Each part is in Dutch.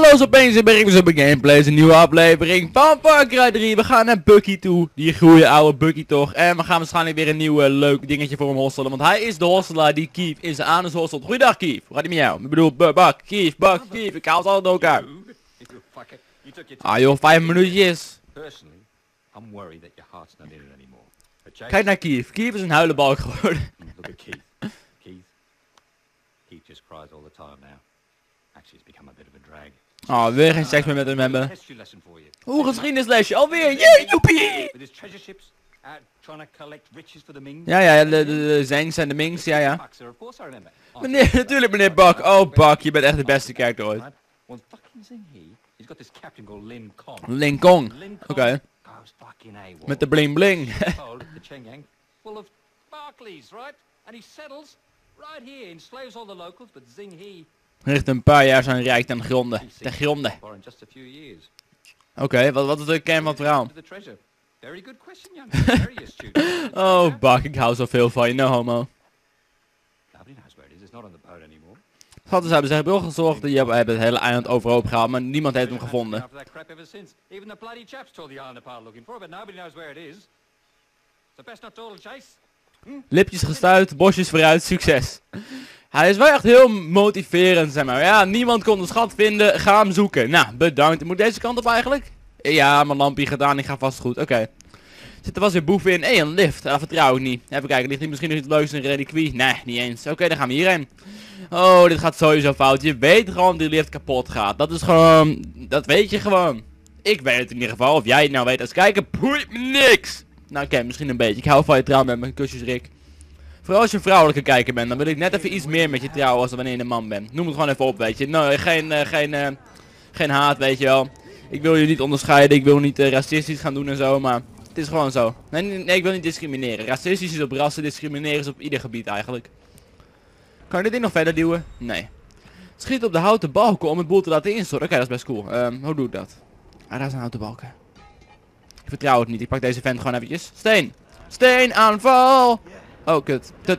Zoals opeens in bericht op gameplay is een nieuwe aflevering van Far Cry 3. We gaan naar Bucky toe, die goede oude Bucky toch. En we gaan waarschijnlijk weer een nieuw leuk dingetje voor hem hosselen. Want hij is de hosselaar die Keith in zijn anus hosselt. Goeiedag Keith, hoe gaat het met jou? Ik bedoel, Buck, Keith, ik haal het altijd door elkaar. Ah joh, 5 minuutjes. Kijk naar Keith, Keith is een huilenbalk geworden. Keith just cries all the time now. Actually, it's become a bit of a drag. Oh, weer geen seks meer met hem hebben. Oeh, geschiedenislesje, alweer, jee, joepie! Ja, de Zengs en de Minks, ja. Meneer, natuurlijk meneer Buck. Oh, Buck, je bent echt de beste character ooit. Lincoln, oké. Met de bling bling. Richt een paar jaar zijn rijk ten gronde. Ten gronde. Oké, wat is de kern van het verhaal? Oh, Buck, ik hou zoveel van je, no homo. Schatters hebben zijn bril gezocht, die hebben het hele eiland overhoop gehaald, maar niemand heeft hem gevonden. Lipjes gestuit, bosjes vooruit, succes. Hij is wel echt heel motiverend, zeg maar. Ja, niemand kon de schat vinden, ga hem zoeken. Nou, bedankt. Moet deze kant op eigenlijk? Ja, mijn lampje gedaan, ik ga vast goed. Oké. Zit er was weer boeven in. Een lift. Dat vertrouw ik niet. Even kijken, ligt hier misschien nog iets leuks in reliquie? Nee, niet eens. Oké, dan gaan we hierheen. Oh, dit gaat sowieso fout. Je weet gewoon dat die lift kapot gaat. Dat is gewoon... Dat weet je gewoon. Ik weet het in ieder geval. Of jij het nou weet als kijken, boeit me niks. Nou, oké, misschien een beetje. Ik hou van je trouw met mijn kusjes, Rick. Vooral als je een vrouwelijke kijker bent, dan wil ik net even iets meer met je trouwen als wanneer je een man bent. Noem het gewoon even op, weet je. Nee, geen haat, weet je wel. Ik wil je niet onderscheiden, ik wil niet racistisch gaan doen en zo, maar het is gewoon zo. Nee, ik wil niet discrimineren. Racistisch is op rassen, discrimineren is op ieder gebied eigenlijk. Kan je dit ding nog verder duwen? Nee. Schiet op de houten balken om het boel te laten instorten. Oké, dat is best cool. Hoe doe ik dat? Ah, daar zijn houten balken. Ik vertrouw het niet, ik pak deze vent gewoon eventjes. Steen! Steen, aanval! Oh, kut. Oh,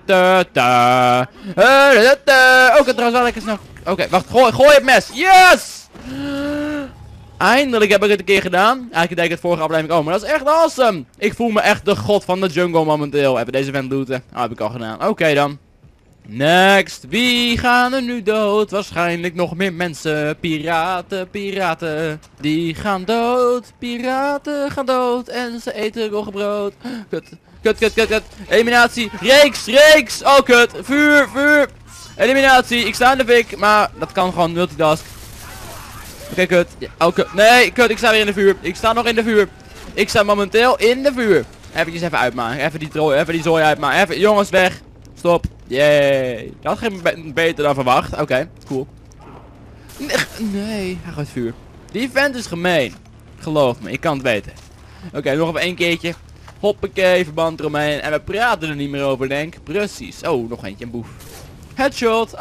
kut, trouwens wel lekker snel. Oké, wacht, gooi het mes. Yes! Eindelijk heb ik het een keer gedaan. Eigenlijk denk ik het vorige aflevering ook, maar dat is echt awesome. Ik voel me echt de god van de jungle momenteel. Even deze vent looten. Oh, heb ik al gedaan. Oké dan. Next. Wie gaan er nu dood? Waarschijnlijk nog meer mensen. Piraten. Die gaan dood. Piraten gaan dood. En ze eten roggebrood. Kut. Eliminatie. Reeks. Oh, kut. Vuur. Eliminatie. Ik sta in de fik. Maar dat kan gewoon multitask. Oké, kut. Oh, kut. Nee, kut. Ik sta weer in de vuur. Ik sta nog in de vuur. Ik sta momenteel in de vuur. Even uitmaken. Even die zooi uitmaken. Even, jongens, weg. Stop. Yay. Dat ging beter dan verwacht. Oké, cool. Nee, hij gaat vuur. Die vent is gemeen. Geloof me, ik kan het weten. Oké, nog even één keertje. Hoppakee, verband eromheen. En we praten er niet meer over, denk ik. Precies. Oh, nog eentje, een boef. Headshot.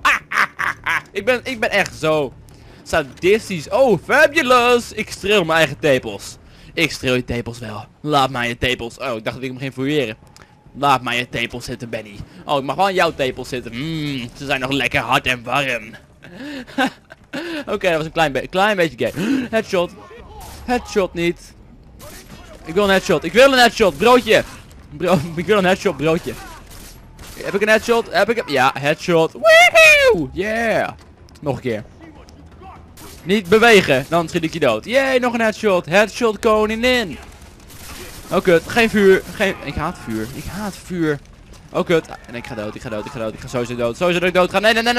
Ik ben echt zo sadistisch. Oh, fabulous. Ik streel mijn eigen tepels. Ik streel je tepels wel. Laat mij je tepels. Oh, ik dacht dat ik hem ging fouilleren. Laat mij je tepels zitten, Benny. Oh, ik mag wel aan jouw tepels zitten. Ze zijn nog lekker hard en warm. Oké, dat was een klein beetje gay. Headshot niet. Ik wil een headshot. Broodje. Ik wil een headshot, broodje. Heb ik een headshot? Ja, headshot. Woohoo! Yeah. Nog een keer. Niet bewegen, dan schiet ik je dood. Yay, nog een headshot. Headshot koningin. Oh kut, geen vuur. Ik haat vuur. Oh kut. En ik ga dood. Ik ga sowieso dood. Sowieso dat ik dood ga. Nee. Ik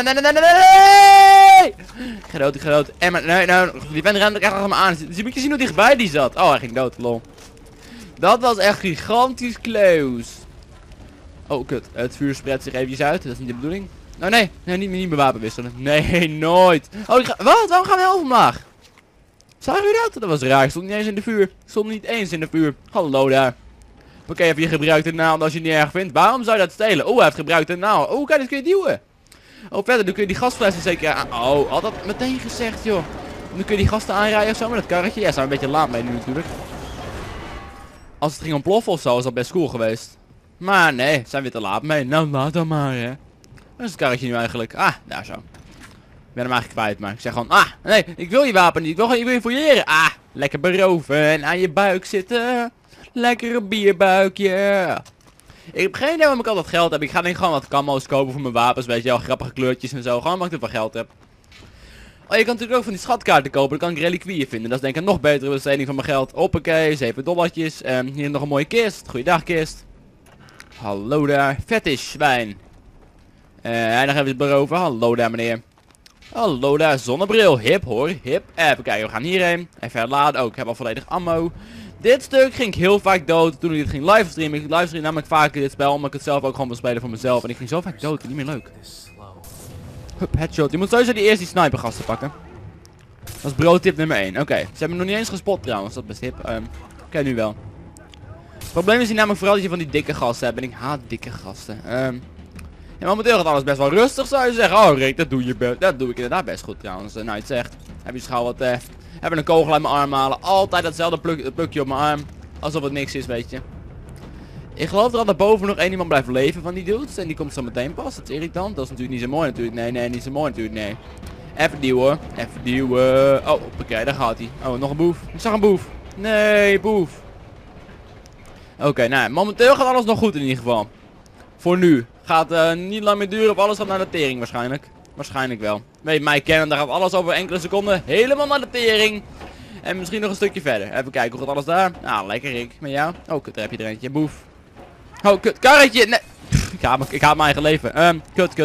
ga dood. En maar, nee. Die vent rent echt achter me aan. Dus moet je zien hoe dichtbij die zat. Oh, hij ging dood, lol. Dat was echt gigantisch close. Oh kut, het vuur spredt zich eventjes uit. Dat is niet de bedoeling. Oh nee, niet mijn wapen wisselen. Nee, nooit. Oh, wat? Waarom gaan we helft omlaag? Zagen jullie dat? Dat was raar. Ik stond niet eens in de vuur. Hallo daar. Oké, heb je gebruikt de naald als je het niet erg vindt? Waarom zou je dat stelen? Oh, hij heeft gebruikt de naald. Oh, kijk, dit kun je duwen. Oh, verder, dan kun je die gasflessen zeker aan... Oh, had dat meteen gezegd, joh. Dan kun je die gasten aanrijden of zo met dat karretje. Ja, zijn we een beetje laat mee nu natuurlijk. Als het ging ontploffen of zo, was dat best cool geweest. Maar nee, zijn we te laat mee. Nou, laat dan maar, hè. Waar is het karretje nu eigenlijk? Ah, daar zo. Ik ben hem eigenlijk kwijt, maar ik zeg gewoon, nee, ik wil je wapen niet, ik wil je fouilleren. Lekker beroven en aan je buik zitten. Lekkere bierbuikje. Ik heb geen idee waarom ik al dat geld heb. Ik ga denk ik gewoon wat camo's kopen voor mijn wapens, weet je wel, grappige kleurtjes en zo. Gewoon omdat ik er veel geld heb. Oh, je kan natuurlijk ook van die schatkaarten kopen, dan kan ik reliquieën vinden. Dat is denk ik een nog betere besteding van mijn geld. Hoppakee, 7 dollartjes. Hier nog een mooie kist. Goeiedag kist. Hallo daar, fetish zwijn. En dan gaan we het beroven. Hallo daar meneer. Hallo daar, zonnebril. Hip hoor, hip. Even kijken, we gaan hierheen. Even herladen. Oh, ik heb al volledig ammo. Dit stuk ging ik heel vaak dood toen ik dit ging livestreamen. Ik livestream namelijk vaak dit spel, omdat ik het zelf ook gewoon wil spelen voor mezelf. En ik ging zo vaak dood, niet meer leuk. Hup, headshot. Je moet sowieso die eerst die snipergasten pakken. Dat is broodtip nummer 1. Oké, ze hebben me nog niet eens gespot trouwens, dat is best hip. Oké, nu wel. Het probleem is hier namelijk vooral dat je van die dikke gasten hebt. En ik haat dikke gasten. Ja, momenteel gaat alles best wel rustig, zou je zeggen. Oh Rick, dat doe je best. Dat doe ik inderdaad best goed trouwens. Nou, je het zegt. Heb je schouw wat, hebben een kogel uit mijn arm halen. Altijd datzelfde plukje op mijn arm. Alsof het niks is, weet je. Ik geloof dat er boven nog één iemand blijft leven van die dudes. En die komt zo meteen pas. Dat is irritant. Dat is natuurlijk niet zo mooi natuurlijk. Nee, niet zo mooi natuurlijk, nee. Even duwen hoor. Even duwen. Oh, oké, daar gaat hij. Oh, nog een boef. Ik zag een boef. Nee, boef. Oké, nou, momenteel gaat alles nog goed in ieder geval. Voor nu. Gaat niet lang meer duren of alles gaat naar de tering waarschijnlijk. Waarschijnlijk wel. Weet je mij kennen, daar gaat alles over enkele seconden helemaal naar de tering. En misschien nog een stukje verder. Even kijken, hoe gaat alles daar? Nou, lekker Rick. Met jou? Oh, kut, daar heb je er eentje. Boef. Oh, kut, karretje! Nee! Ik haat mijn eigen leven.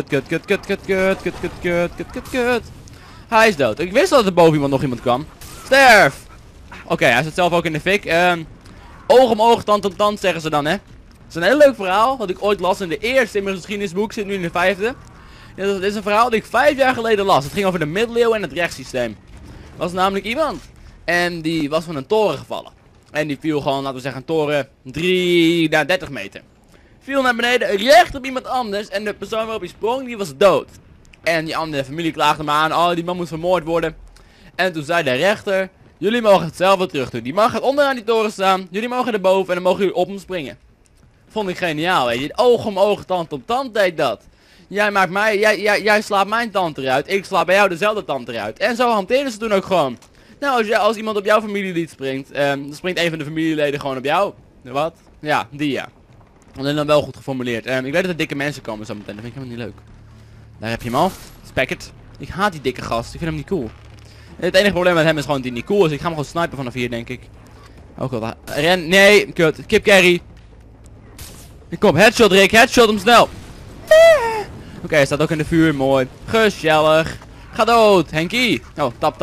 Kut. Hij is dood. Ik wist dat er boven iemand nog iemand kwam. Sterf! Oké, hij zit zelf ook in de fik. Oog om oog, tand om tand, zeggen ze dan, hè. Het is een heel leuk verhaal, dat ik ooit las in de eerste in mijn geschiedenisboek, zit nu in de 5e. Dit is een verhaal dat ik 5 jaar geleden las. Het ging over de middeleeuwen en het rechtssysteem. Er was namelijk iemand en die was van een toren gevallen. En die viel gewoon, laten we zeggen, een toren 30 meter. Viel naar beneden, recht op iemand anders en de persoon waarop hij sprong, die was dood. En die andere familie klaagde me aan, oh die man moet vermoord worden. En toen zei de rechter, jullie mogen hetzelfde terug doen. Die man gaat onderaan die toren staan, jullie mogen erboven en dan mogen jullie op hem springen. Vond ik geniaal, weet je. Oog om oog, tand op tand deed dat. Jij slaat mijn tand eruit. Ik sla bij jou dezelfde tand eruit. En zo hanteerden ze toen ook gewoon. Nou, als iemand op jouw familielid springt, dan springt een van de familieleden gewoon op jou. Wat? Ja, die ja. Dat is dan wel goed geformuleerd. Ik weet dat er dikke mensen komen zo meteen. Dat vind ik helemaal niet leuk. Daar heb je hem al. Spacket. Ik haat die dikke gast. Ik vind hem niet cool. Het enige probleem met hem is gewoon dat hij niet cool is. Ik ga hem gewoon snipen vanaf hier, denk ik. Oh god. Ren. Nee, kut. Kip carry. Kom, headshot Rick, headshot hem snel. Oké, hij staat ook in de vuur, mooi. Gezellig. Ga dood, Henkie. Oh, tap.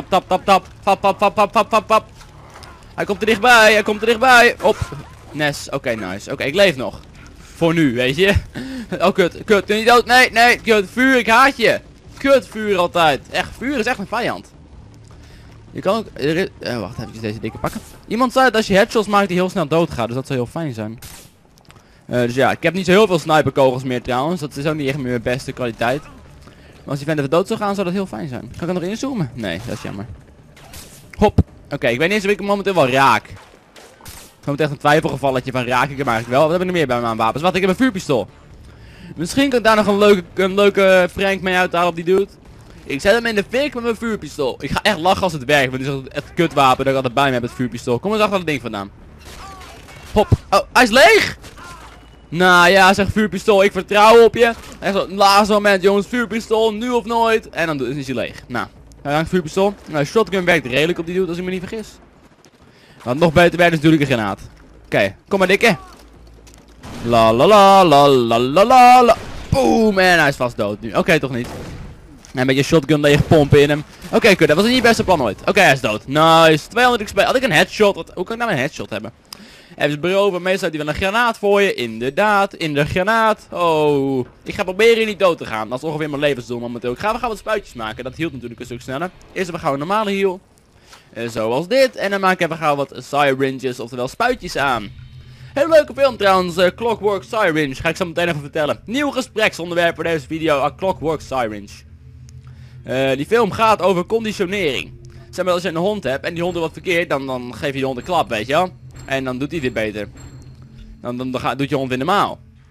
Fap. Hij komt er dichtbij, Op. Nes, oké, nice. Oké, ik leef nog. Voor nu, weet je. Oh, kut, kun je niet dood? Nee, kut, vuur, ik haat je. Kut, vuur altijd. Echt, vuur is echt een vijand. Je kan ook... wacht, even deze dikke pakken. Iemand zei dat als je headshots maakt die heel snel doodgaat, dus dat zou heel fijn zijn. Dus ja, ik heb niet zo heel veel sniperkogels meer trouwens. Dat is ook niet echt meer mijn beste kwaliteit. Maar als die vent even dood zou gaan, zou dat heel fijn zijn. Kan ik er nog inzoomen? Nee, dat is jammer. Hop. Oké, ik weet niet eens of ik hem momenteel wel raak. Ik moet echt een twijfelgevalletje van raak ik hem eigenlijk wel. Wat heb ik nog meer bij mijn wapens? Wat, ik heb een vuurpistool. Misschien kan ik daar nog een leuke prank mee uithalen op die dude. Ik zet hem in de fik met mijn vuurpistool. Ik ga echt lachen als het werkt, want dit is echt kutwapen dat ik altijd bij me heb, het vuurpistool. Kom eens achter dat ding vandaan. Hop. Oh, hij is leeg! Nou ja, zeg vuurpistool, ik vertrouw op je. Echt zo, laatste moment jongens, vuurpistool, nu of nooit. En dan is hij leeg. Nou, vuurpistool. Nou, shotgun werkt redelijk op die dude als ik me niet vergis. Wat nog beter werkt is natuurlijk een granaat. Oké, kom maar dikke. La la la la la la la la. Boom, en hij is vast dood nu. Oké, toch niet. En met je shotgun leeg pompen in hem. Oké, kut, dat was niet het beste plan ooit. Oké, hij is dood. Nice. 200 XP. Had ik een headshot? Hoe kan ik nou een headshot hebben? Even beroven, meestal heeft hij wel een granaat voor je. Inderdaad, in de granaat. Oh, ik ga proberen niet dood te gaan. Dat is ongeveer mijn levensdoel momenteel. Ik ga wat spuitjes maken. Dat hield natuurlijk een stuk sneller. Eerst even gauw een normale heal. Zoals dit. En dan maak ik even gauw wat syringes, oftewel spuitjes aan. Hele leuke film trouwens, Clockwork Syringe. Ga ik zo meteen even vertellen. Nieuw gespreksonderwerp voor deze video, Clockwork Syringe. Die film gaat over conditionering. Zeg maar, als je een hond hebt en die hond doet wat verkeerd, dan geef je de hond een klap, weet je wel. En dan doet hij dit beter. Dan doet je hond weer normaal.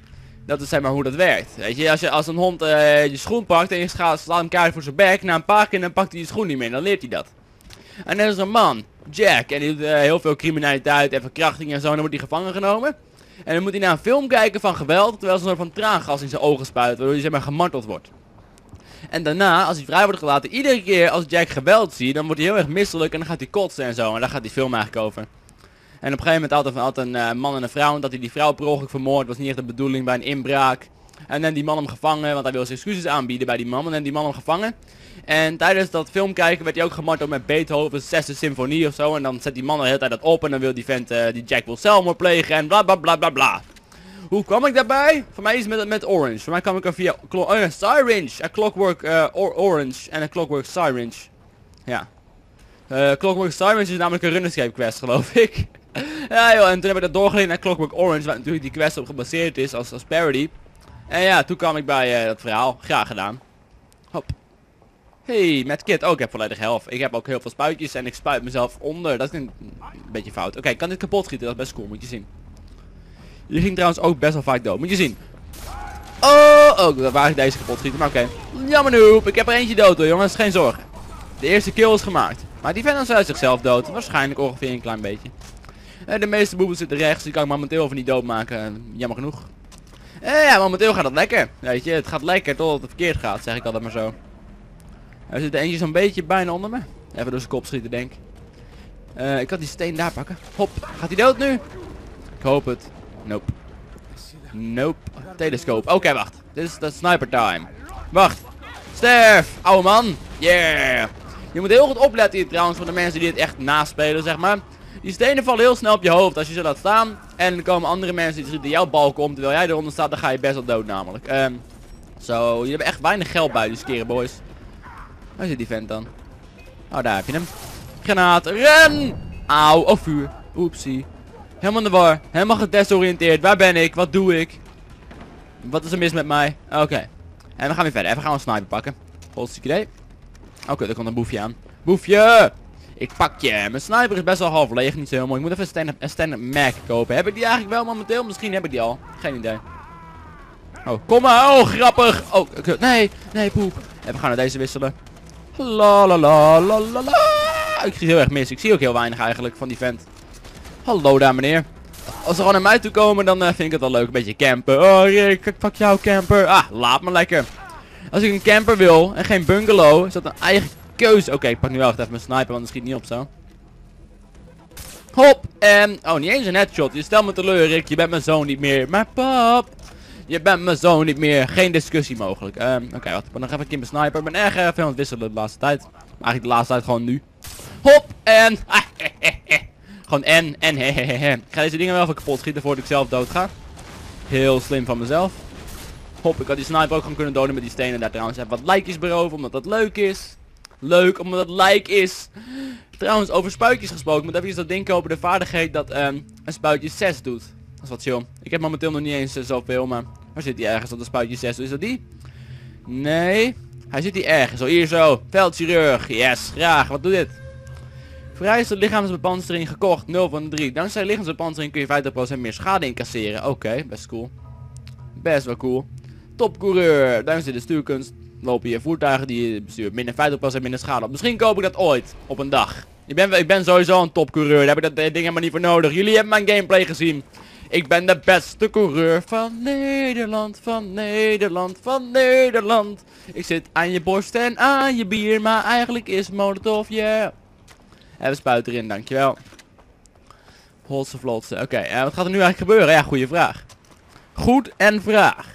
Dat is zeg maar hoe dat werkt. Weet je, als een hond je schoen pakt en je slaat hem keihard voor zijn bek, na een paar keer dan pakt hij je schoen niet meer, dan leert hij dat. En er is een man, Jack, en die doet heel veel criminaliteit en verkrachting en zo, en dan wordt hij gevangen genomen. En dan moet hij naar een film kijken van geweld, terwijl ze een soort van traangas in zijn ogen spuit, waardoor hij zeg maar gemarteld wordt. En daarna, als hij vrij wordt gelaten, iedere keer als Jack geweld ziet, dan wordt hij heel erg misselijk en dan gaat hij kotsen en zo, en daar gaat die film eigenlijk over. En op een gegeven moment had een man en een vrouw, dat hij die vrouw per ongeluk vermoord, was niet echt de bedoeling bij een inbraak. En dan die man hem gevangen, want hij wil zijn excuses aanbieden bij die man, en die man hem gevangen. En tijdens dat film kijken werd hij ook gemarteld met Beethoven's 6e symfonie of zo. En dan zet die man de hele tijd dat op en dan wil die vent, die Jack wil zelfmoord plegen en bla bla bla bla bla. Hoe kwam ik daarbij? Voor mij is het met Orange. Voor mij kwam ik er via Syringe, A Clockwork Orange en A Clockwork Syringe. Ja. Clockwork Syringe is namelijk een RuneScape quest, geloof ik. Ja joh, en toen heb ik dat doorgelezen naar Clockwork Orange, waar natuurlijk die quest op gebaseerd is als parody. En ja, toen kwam ik bij dat verhaal. Graag gedaan. Hop. Hey, met Kit. Oh, ik heb volledig health. Ik heb ook heel veel spuitjes en ik spuit mezelf onder. Dat is een beetje fout. Oké, ik kan dit kapot schieten. Dat is best cool. Moet je zien. Je ging trouwens ook best wel vaak dood. Moet je zien. Oh, waar ik deze kapot schieten. Maar oké. Jammer noob. Ik heb er eentje dood hoor, jongens. Geen zorgen. De eerste kill is gemaakt. Maar die vent is zichzelf dood. Waarschijnlijk ongeveer een klein beetje. De meeste boeven zitten rechts. Die kan ik momenteel even niet doodmaken. Jammer genoeg. Ja, momenteel gaat het lekker. Weet je, het gaat lekker totdat het verkeerd gaat. Zeg ik altijd maar zo. Er zit er eentje zo'n beetje bijna onder me. Even door zijn kop schieten, denk ik. Ik kan die steen daar pakken. Hop. Gaat hij dood nu? Ik hoop het. Nope. Nope. Telescoop. Oké, wacht. Dit is de sniper time. Wacht. Sterf. Oude man. Yeah. Je moet heel goed opletten hier trouwens voor de mensen die het echt naspelen, zeg maar. Die stenen vallen heel snel op je hoofd als je ze laat staan. En er komen andere mensen die schieten jouw balk om terwijl jij eronder staat. Dan ga je best wel dood namelijk. Zo, je hebt echt weinig geld bij die keren, boys. Waar zit die vent dan? Oh, daar heb je hem. Granaat. Ren! Auw. Oh, vuur. Oepsie. Helemaal in de war. Helemaal gedesoriënteerd. Waar ben ik? Wat doe ik? Wat is er mis met mij? Oké. En we gaan weer verder. Even gaan we een sniper pakken. Holstiek idee. Oké, er komt een boefje aan. Boefje! Ik pak je. Mijn sniper is best wel half leeg. Niet zo heel mooi. Ik moet even een standard Mac kopen. Heb ik die eigenlijk wel momenteel? Misschien heb ik die al. Geen idee. Oh, kom maar. Oh, grappig. Oh, nee. Nee, poep. En we gaan naar deze wisselen. La la la la la la. Ik zie heel erg mis. Ik zie ook heel weinig eigenlijk van die vent. Hallo daar meneer. Als ze gewoon naar mij toe komen, dan vind ik het wel leuk. Een beetje campen. Oh jee, ik pak jou camper. Ah, laat me lekker. Als ik een camper wil en geen bungalow, is dat een eigen keuze. Oké, ik pak nu wel even mijn sniper, want het schiet niet op zo. Hop. En, oh, niet eens een headshot. Je stelt me teleur, Rick. Je bent mijn zoon niet meer. Maar pap. Je bent mijn zoon niet meer. Geen discussie mogelijk. Oké, wacht. Ik ben nog even in mijn sniper. Ik ben erg veel aan het wisselen de laatste tijd. Maar eigenlijk de laatste tijd gewoon nu. Hop. En. Gewoon en hehehe. Ik ga deze dingen wel even kapot schieten voordat ik zelf dood ga. Heel slim van mezelf. Hop, ik had die sniper ook gewoon kunnen doden met die stenen daar trouwens. Even wat lijkjes beroven, omdat dat leuk is. Leuk, omdat het like is. Trouwens, over spuitjes gesproken. Ik moet even dat ding kopen, de vaardigheid dat een spuitje 6 doet. Dat is wat chill. Ik heb momenteel nog niet eens zoveel, maar waar zit die ergens dat een spuitje 6 doet? Is dat die? Nee. Hij zit hier ergens. Zo, hier zo. Veldchirurg. Yes, graag. Wat doet dit? Vereist de lichaamsbepansering gekocht. 0 van 3. Dankzij lichaamsbepansering kun je 50% meer schade incasseren. Oké, best cool. Best wel cool. Topcoureur. Dankzij de stuurkunst lopen hier voertuigen die je bestuurt minder 50% minder schade op. Misschien koop ik dat ooit. Op een dag. Ik ben sowieso een topcoureur. Daar heb ik dat ding helemaal niet voor nodig. Jullie hebben mijn gameplay gezien. Ik ben de beste coureur van Nederland, van Nederland, van Nederland. Ik zit aan je borst en aan je bier, maar eigenlijk is Molotov, yeah. Even spuiten erin, dankjewel. Holste vlotste. Oké, wat gaat er nu eigenlijk gebeuren? Ja, goede vraag. Goed en vraag.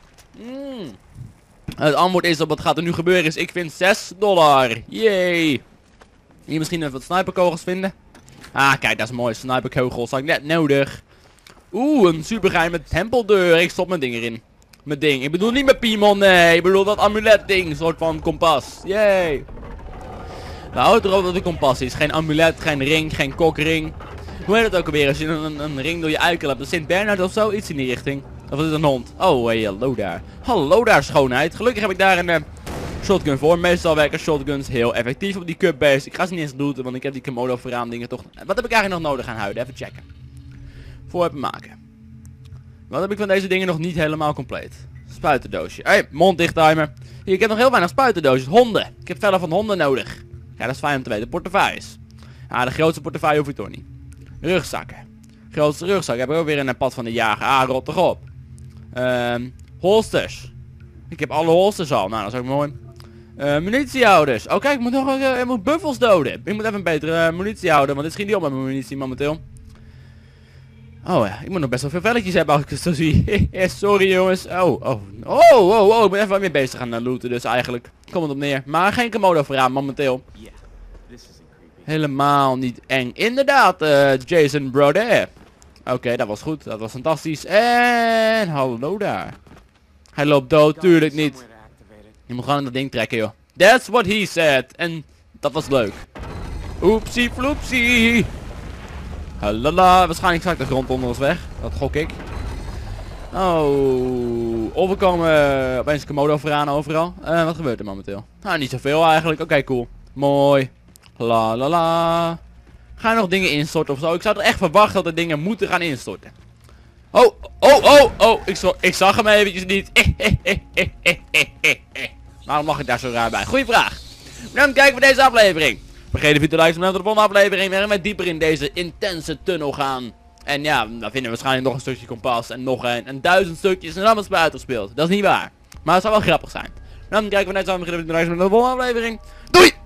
Het antwoord is op wat gaat er nu gebeuren is, ik vind $6. Yay. Hier misschien even wat sniperkogels vinden. Ah, kijk, dat is mooi. Sniperkogels had ik net nodig. Oeh, een supergeheime tempeldeur. Ik stop mijn ding erin. Mijn ding. Ik bedoel niet mijn piemel, nee. Ik bedoel dat amulet ding. Een soort van kompas. Yay. Nou, houdt erop dat het een kompas is. Geen amulet, geen ring, geen kokring. Hoe heet het ook alweer als je een ring door je eikel hebt? De Sint-Bernard of zo? Iets in die richting. Of is het een hond? Oh, hey, hallo daar. Hallo daar, schoonheid. Gelukkig heb ik daar een shotgun voor. Meestal werken shotguns heel effectief op die cupbase. Ik ga ze niet eens looten, want ik heb die Komodo vooraan dingen toch... Wat heb ik eigenlijk nog nodig aan huiden? Even checken. Voor het maken. Wat heb ik van deze dingen nog niet helemaal compleet? Spuitendoosje. Hey, mond dicht timer. Hier, ik heb nog heel weinig spuitendoosjes. Honden. Ik heb vellen van honden nodig. Ja, dat is fijn om te weten. Portefeuilles. Ah, de grootste portefeuille hoef ik toch niet. Rugzakken. Grootste rugzak. Heb ik ook weer een pad van de jager. Ah, rot toch op. Holsters. Ik heb alle holsters al. Nou, dat is ook mooi. Munitiehouders. Oh kijk, ik moet buffels doden. Ik moet even een betere munitie houden, want dit schiet niet op met mijn munitie momenteel. Oh ja, ik moet nog best wel veel velletjes hebben als ik het zo zie. Sorry jongens. Ik ben even wat meer bezig gaan looten dus eigenlijk. Komt het op neer. Maar geen Komodo verraad momenteel. Helemaal niet eng. Inderdaad, Jason brother. Oké, dat was goed. Dat was fantastisch. En hallo daar. Hij loopt dood, tuurlijk niet. Je moet gewoon dat ding trekken joh. That's what he said. En dat was leuk. Oepsie floepsie. Halala, waarschijnlijk zakt de grond onder ons weg. Dat gok ik. Oh. Of we komen opeens Komodo veraan overal. Wat gebeurt er momenteel? Nou, niet zoveel eigenlijk. Oké, cool. Mooi. La la la. Ga je nog dingen instorten of zo? Ik zou er echt verwachten dat de dingen moeten gaan instorten. Oh. Ik zag hem eventjes niet. Waarom mag ik daar zo raar bij? Goeie vraag. Bedankt kijken voor deze aflevering. Vergeet niet te liken om de volgende aflevering weer met dieper in deze intense tunnel gaan. En ja, dan vinden we waarschijnlijk nog een stukje kompas en nog een. En 1000 stukjes en allemaal is uitgespeeld. Dat is niet waar. Maar het zou wel grappig zijn. Dan kijken we net zo met de volgende aflevering. Doei!